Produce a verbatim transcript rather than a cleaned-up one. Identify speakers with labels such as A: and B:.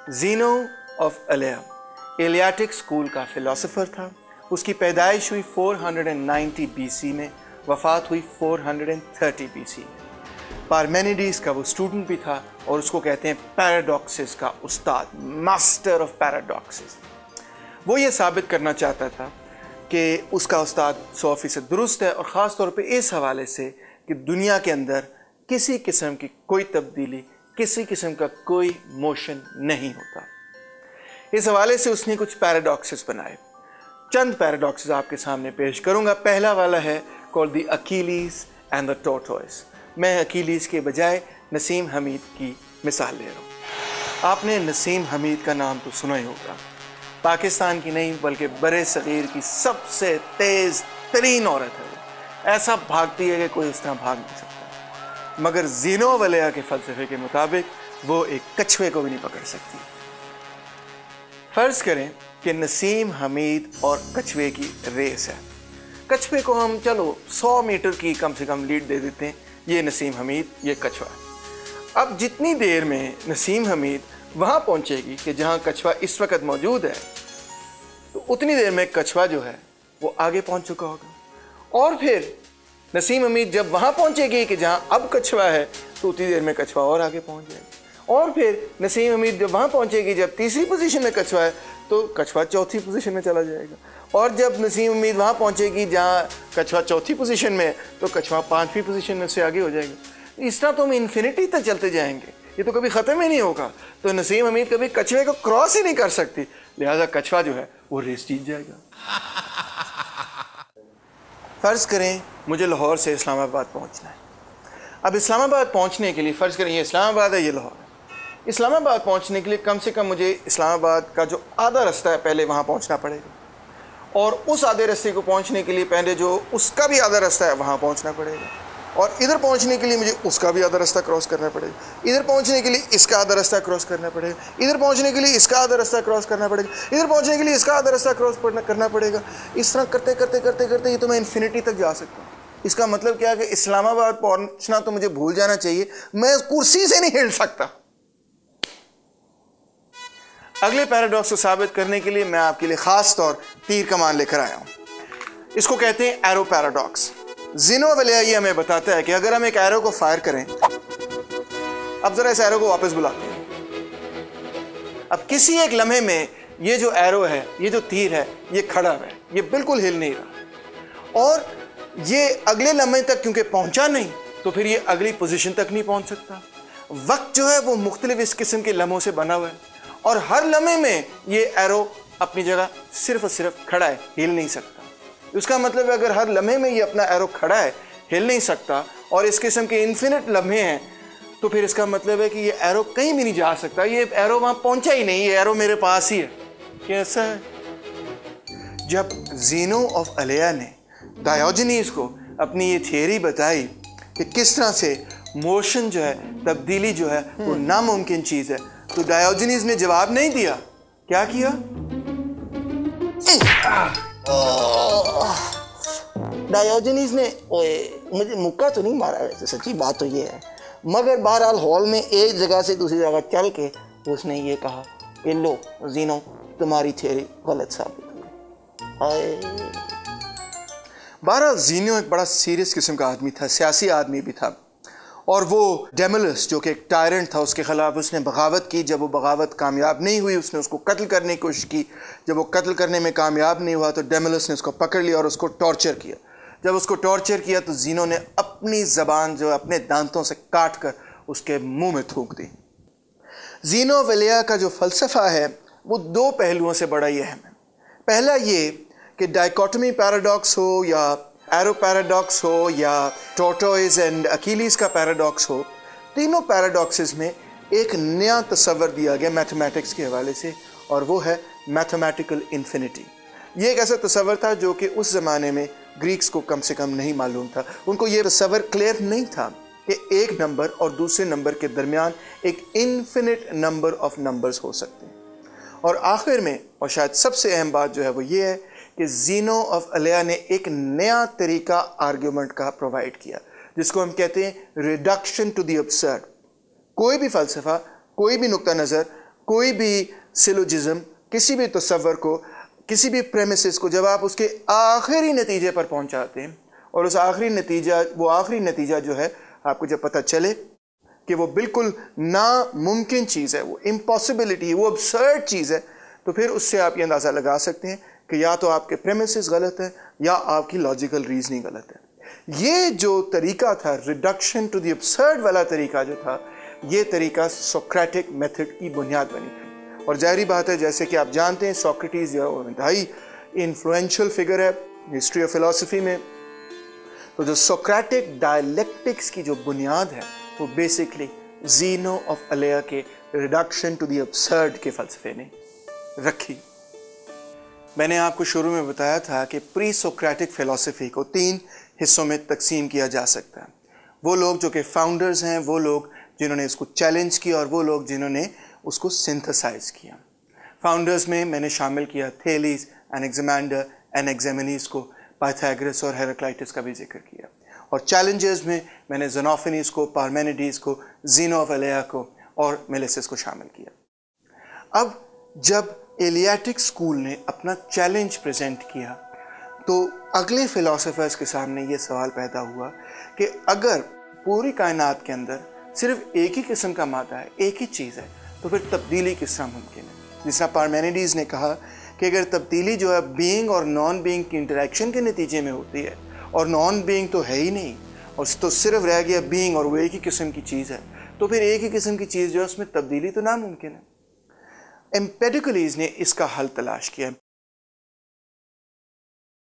A: ज़ीनो of Elea Eleatic school का philosopher था। उसकी पैदाइश हुई चार सौ नब्बे बीसी में, वफ़ात हुई चार सौ तीस बीसी में। पार्मेनिडीज का वो स्टूडेंट भी था और उसको कहते हैं पैराडॉक्सेस का उस्ताद, मास्टर ऑफ पैराडॉक्सेस। वो ये साबित करना चाहता था कि उसका उस्ताद सौ फीसद दुरुस्त है, और ख़ास तौर पे इस हवाले से कि दुनिया के अंदर किसी किस्म की कोई तब्दीली, किसी किस्म का कोई मोशन नहीं होता। इस हवाले से उसने कुछ पैराडॉक्सेस बनाए। चंद पैराडॉक्सेस आपके सामने पेश करूंगा। पहला वाला है called the Achilles and the tortoise. मैं अकीलीज के बजाय नसीम हमीद की मिसाल ले रहा हूँ। आपने नसीम हमीद का नाम तो सुना ही होगा। पाकिस्तान की नहीं बल्कि बड़े सगीर की सबसे तेज तरीन औरत है वो। ऐसा भागती है कि कोई उस तरह भाग नहीं सकता। मगर ज़ीनो ऑफ एलिया के फलसफे के मुताबिक वो एक कछुए को भी नहीं पकड़ सकती। फर्ज करें कि नसीम हमीद और कछुए की रेस है। कछुए को हम चलो सौ मीटर की कम से कम लीड दे देते हैं, ये नसीम हमीद, ये कछुआ। अब जितनी देर में नसीम हमीद वहाँ पहुँचेगी कि जहाँ कछुआ इस वक्त मौजूद है, तो उतनी देर में कछुआ जो है वो आगे पहुँच चुका होगा। और फिर नसीम हमीद जब वहाँ पहुँचेगी कि जहाँ अब कछुआ है, तो उतनी देर में कछुआ और आगे पहुँच जाएगा। और फिर नसीम हमीद जब वहाँ पहुँचेगी जब तीसरी पोजीशन में कछुआ है, तो कछुआ चौथी पोजीशन में चला जाएगा। और जब नसीम हमीद वहाँ पहुँचेगी जहाँ कछुआ चौथी पोजीशन में है, तो कछुआ पाँचवीं पोजीशन में से आगे हो जाएगा। इस तरह तो हम इन्फिनिटी तक चलते जाएंगे, ये तो कभी ख़त्म ही नहीं होगा। तो नसीम हमीद कभी कछुए को क्रॉस ही नहीं कर सकती, लिहाजा कछुआ जो है वो रेस जीत जाएगा। फ़र्ज़ करें मुझे लाहौर से इस्लामाबाद पहुंचना है। अब इस्लामाबाद पहुंचने के लिए फ़र्ज़ करें ये इस्लामाबाद है, ये लाहौर है। इस्लामाबाद पहुंचने के लिए कम से कम मुझे इस्लामाबाद का जो आधा रास्ता है पहले वहां पहुंचना पड़ेगा, और उस आधे रास्ते को पहुंचने के लिए पहले जो उसका भी आधा रास्ता है वहां पहुंचना पड़ेगा, और इधर पहुंचने के लिए मुझे उसका भी आधा रास्ता क्रॉस करना पड़ेगा, इधर पहुंचने के लिए इसका आधा रास्ता क्रॉस करना पड़ेगा, इधर पहुंचने के लिए इसका आधा रास्ता क्रॉस करना पड़ेगा, इधर पहुंचने के लिए इसका आधा रास्ता क्रॉस करना पड़ेगा। इस तरह करते करते करते करते ये तो मैं इन्फिनिटी तक जा सकता हूँ। इसका मतलब क्या है कि इस्लामाबाद पहुंचना तो मुझे भूल जाना चाहिए, मैं कुर्सी से नहीं हिल सकता। अगले पैराडॉक्स को साबित करने के लिए मैं आपके लिए खास तौर तीर कमान लेकर आया हूं। इसको कहते हैं arrow paradox. Zeno of Elea ये हमें बताता है कि अगर हम एक एरो को फायर करें, अब जरा इस एरो को वापस बुलाते हैं। अब किसी एक लम्हे में ये जो एरो है, ये जो तीर है, ये खड़ा है, ये बिल्कुल हिल नहीं रहा, और ये अगले लम्हे तक क्योंकि पहुंचा नहीं, तो फिर ये अगली पोजीशन तक नहीं पहुंच सकता। वक्त जो है वो मुख्तलिफ इस किस्म के लम्हों से बना हुआ है, और हर लम्हे में ये एरो अपनी जगह सिर्फ और सिर्फ खड़ा है, हिल नहीं सकता। उसका मतलब है अगर हर लम्हे में ये अपना एरो खड़ा है, हिल नहीं सकता, और इस किस्म के इन्फिनिट लम्हे हैं, तो फिर इसका मतलब है कि ये एरो कहीं भी नहीं जा सकता। ये एरो वहाँ पहुँचा ही नहीं, ये एरो मेरे पास ही है। कैसा है? जब ज़ीनो ऑफ एलिया ने डायोजनीज को अपनी ये थियरी बताई कि किस तरह से मोशन जो है, तब्दीली जो है, वो नामुमकिन चीज़ है, तो डायोजनीज ने जवाब नहीं दिया। क्या किया? डायोजनीज ने ओए मुझे मुक्का तो नहीं मारा, वैसे सच्ची बात तो ये है, मगर बहरहाल हॉल में एक जगह से दूसरी जगह चल के उसने ये कहा कि लो ज़ीनो, तुम्हारी थियरी गलत साबित हो गई। बहरहाल ज़ीनो एक बड़ा सीरियस किस्म का आदमी था, सियासी आदमी भी था, और वो डेमोलस जो कि एक टायरेंट था, उसके ख़िलाफ़ उसने बगावत की। जब वो बगावत कामयाब नहीं हुई, उसने उसको कत्ल करने की कोशिश की। जब वो कत्ल करने में कामयाब नहीं हुआ, तो डेमोलस ने उसको पकड़ लिया और उसको टॉर्चर किया। जब उसको टॉर्चर किया तो ज़ीनो ने अपनी ज़बान जो अपने दांतों से काट कर उसके मुंह में थूक दी। ज़ीनो ऑफ एलिया का जो फ़लसफ़ा है वो दो पहलुओं से बड़ा ही अहम है। पहला ये कि डाइकोटमी पैराडॉक्स हो या एरो पैराडॉक्स हो या टोर्टोइस एंड अकीलीज का पैराडॉक्स हो, तीनों पैराडॉक्सेस में एक नया तस्वर दिया गया मैथमेटिक्स के हवाले से, और वो है मैथमेटिकल इन्फिनिटी। ये एक ऐसा तस्वर था जो कि उस ज़माने में ग्रीक्स को कम से कम नहीं मालूम था। उनको ये तस्वर क्लियर नहीं था कि एक नंबर और दूसरे नंबर के दरमियान एक इन्फिनिट नंबर ऑफ नंबर्स हो सकते हैं। और आखिर में, और शायद सबसे अहम बात जो है वो ये है कि ज़ीनो ऑफ एलिया ने एक नया तरीका आर्ग्यूमेंट का प्रोवाइड किया, जिसको हम कहते हैं रिडक्शन टू द अब्सर्ड। कोई भी फ़लसफ़ा, कोई भी नुक्ता नज़र कोई भी सिलोजिज्म, किसी भी तसव्वुर को, किसी भी प्रेमिसिस को जब आप उसके आखिरी नतीजे पर पहुंचाते हैं और उस आखिरी नतीजा वो आखिरी नतीजा जो है आपको जब पता चले कि वो बिल्कुल नामुमकिन चीज़ है, वो इम्पॉसिबिलिटी, वो अब्सर्ड चीज़ है, तो फिर उससे आप ये अंदाज़ा लगा सकते हैं कि या तो आपके प्रेमिसिस गलत है या आपकी लॉजिकल रीजनिंग गलत है। ये जो तरीका था, रिडक्शन टू द अब्सर्ड वाला तरीका जो था, ये तरीका सोक्रेटिक मेथड की बुनियाद बनी थी। और जाहिर बात है, जैसे कि आप जानते हैं, सोक्रेटिस जो है इंतहाई इन्फ्लुएंशियल फिगर है हिस्ट्री ऑफ फिलॉसफी में। तो जो सोक्रेटिक डायलेक्टिक्स की जो बुनियाद है वो बेसिकली ज़ीनो ऑफ एलिया के रिडक्शन टू द अब्सर्ड के फ़लसफ़े ने रखी। मैंने आपको शुरू में बताया था कि प्री सोक्रेटिक फ़िलॉसफी को तीन हिस्सों में तकसीम किया जा सकता है। वो लोग जो कि फाउंडर्स हैं, वो लोग जिन्होंने इसको चैलेंज किया, और वो लोग जिन्होंने उसको सिंथेसाइज किया। फाउंडर्स में मैंने शामिल किया थेलीस, एनेक्सिमेंडर, एनेक्सेमेनीस को, पाइथागोरस और हेराक्लाइटस का भी जिक्र किया। और चैलेंजर्स में मैंने ज़ेनोफेनीस को, पार्मेनिडीज़ को, ज़ीनो ऑफ एलिया को और मेलेसिस को शामिल किया। अब जब एलियाटिक स्कूल ने अपना चैलेंज प्रेजेंट किया तो अगले फ़िलासफ़र्स के सामने ये सवाल पैदा हुआ कि अगर पूरी कायनात के अंदर सिर्फ एक ही किस्म का मादा है, एक ही चीज़ है, तो फिर तब्दीली किस तरह मुमकिन है। जिस तरह पार्मेनिडीज़ ने कहा कि अगर तब्दीली जो है बीइंग और नॉन बीइंग की इंटरेक्शन के नतीजे में होती है, और नॉन बीइंग तो है ही नहीं, और तो सिर्फ रह गया बीइंग, और वो एक ही किस्म की चीज़ है, तो फिर एक ही किस्म की चीज़ जो है उसमें तब्दीली तो नामुमकिन है। एम्पेडिकलीज़ ने इसका हल तलाश किया।